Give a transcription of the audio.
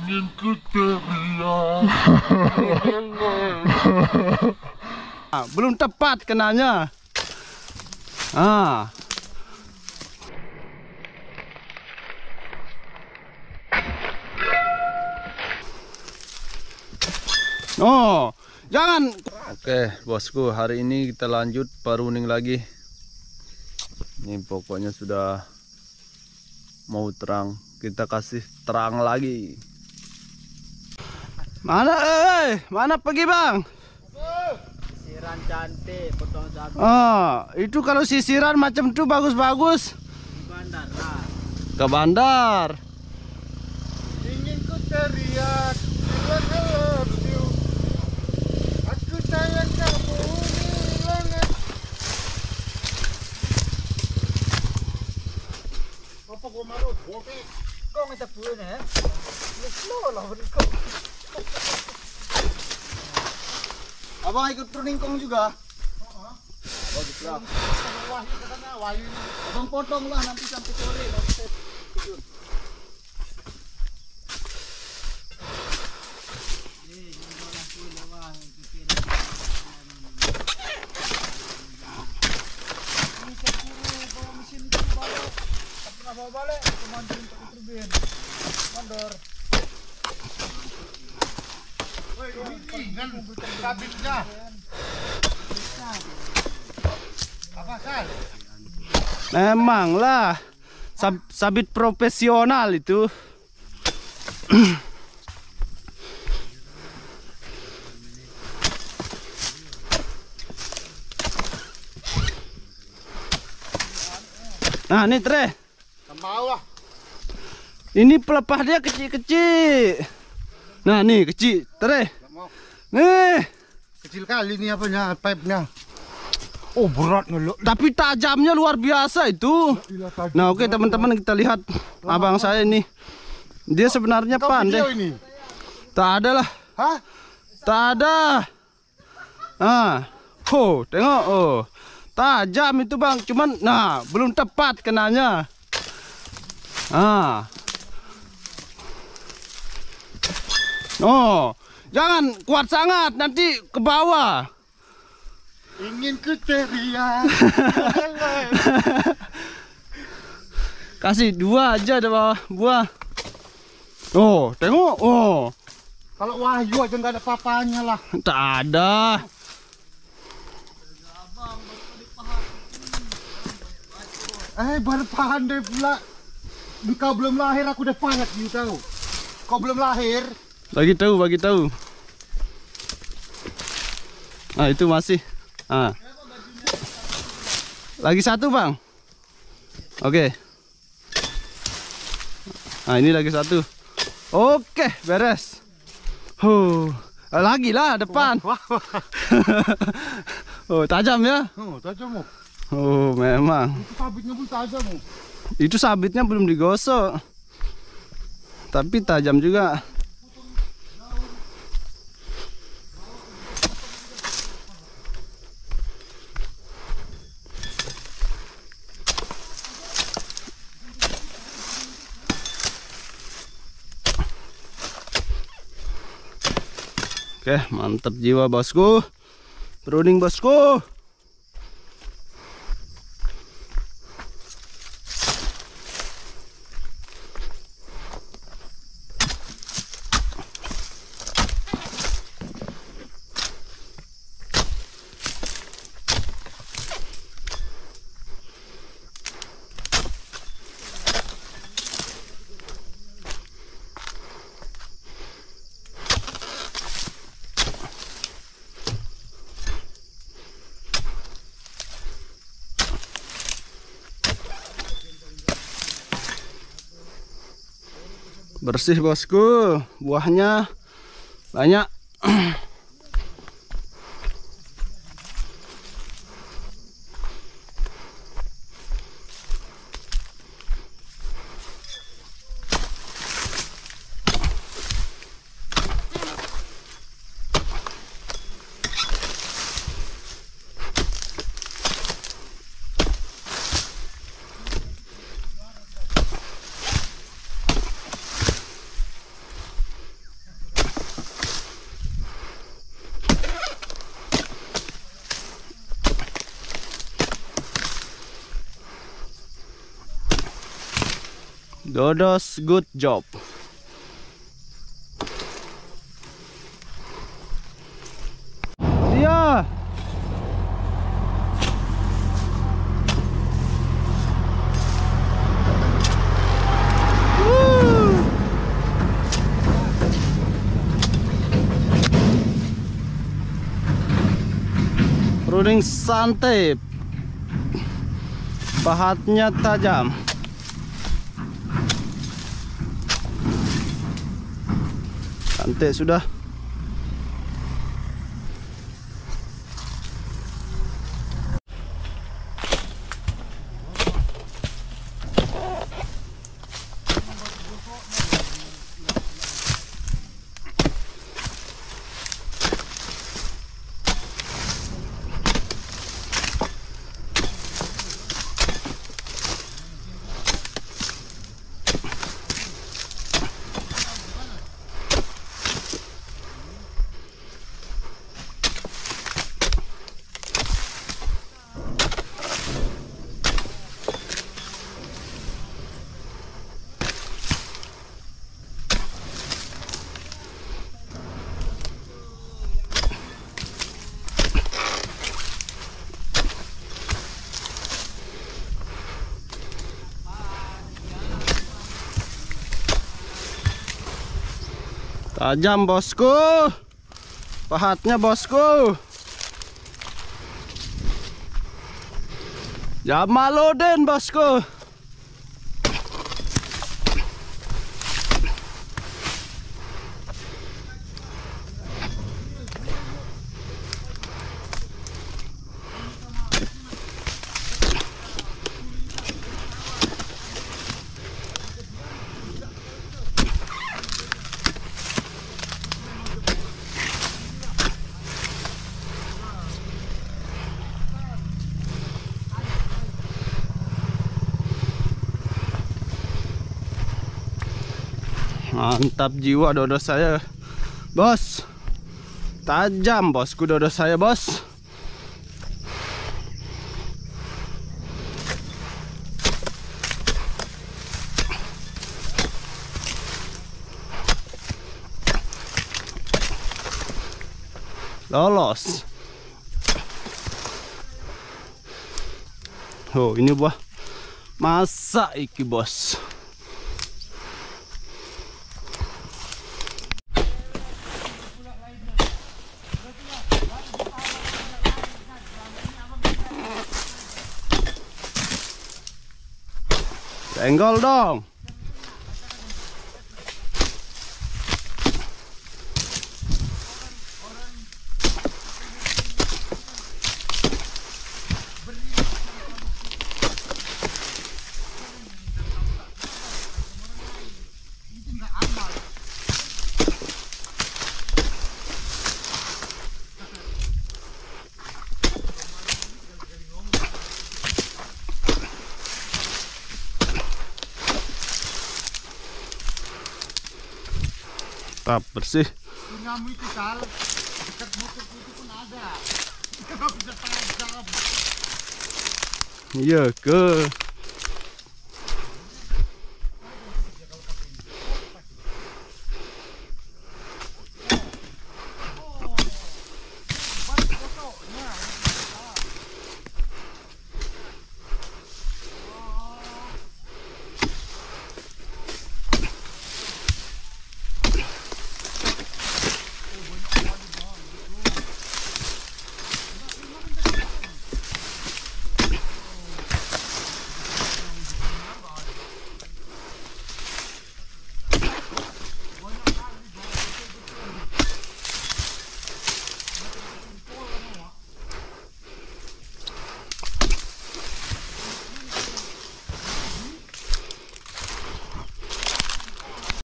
Ingin ku teriak. Belum tepat kenanya. Ah. Oh, jangan. Oke, bosku, hari ini kita lanjut paruning lagi. Ini pokoknya sudah mau terang. Kita kasih terang lagi. Mana, mana pergi, Bang? Sisiran cantik, potong cabai. Oh, itu kalau sisiran macam itu bagus-bagus. Di bandar lah. Ke bandar. Ingin ku teriak. I love you. Aku sayang kamu banget. Apa gua marut? Oke. Kau minta pulang ya? Ini slow lah berikut. Abang ikut pruning kong juga? Bagus lah. Wahyu katanya Wahyu ini. Abang potong lah nanti sampai sore. Nanti saya tidur. Bawa balik, cuma untuk turbin. Mandor. Woi, ini kan sabitnya. Apa kan? Memang lah. Sabit profesional itu. Nah, ini tre. Bawah. Ini pelepah dia kecil-kecil. Nah, nih kecil, tre. Nih, Kecil kali ini apanya, pipe-nya. Oh, berat ngeluk. tapi tajamnya luar biasa itu. Nah, oke teman-teman, kita lihat abang saya ini. Dia sebenarnya Kau pandai. video ini? Tak ada lah. Hah? Tak ada. Oh, tengok. Oh, tajam itu, Bang. Cuman, nah, belum tepat kenanya. Oh, jangan kuat sangat, nanti ke bawah. Ingin ku teriak. Kasih dua aja ada bawah buah. Oh, tengok. Oh, Kalau Wahyu aja nggak ada papanya lah. tak ada. Baru pandai pula. Kau belum lahir aku udah panas you tahu. Kau belum lahir. Bagi tahu, bagi tahu. Nah, itu masih. Lagi satu, Bang. Oke. Nah, ini lagi satu. Oke, beres. Lagi lah depan. Oh, tajam ya? Oh, tajam. Oh, memang. Itu sabitnya pun tajam. Itu sabitnya belum digosok. Tapi tajam juga. Oke, mantap jiwa bosku. Pruning bosku. Bersih bosku, buahnya banyak. Dodos, good job. Iya. Running santai, pahatnya tajam. Santai sudah. Tajam bosku, pahatnya bosku. Jamaluddin bosku. Mantap jiwa dodo saya, bos. Tajam bosku dodo saya, bos. Lolos. Oh, ini buah masa iki, bos. Senggol dong. Tap bersih. Ngamu itu Sal, dekat motor itu pun ada. Bisa tajam. Iya ke.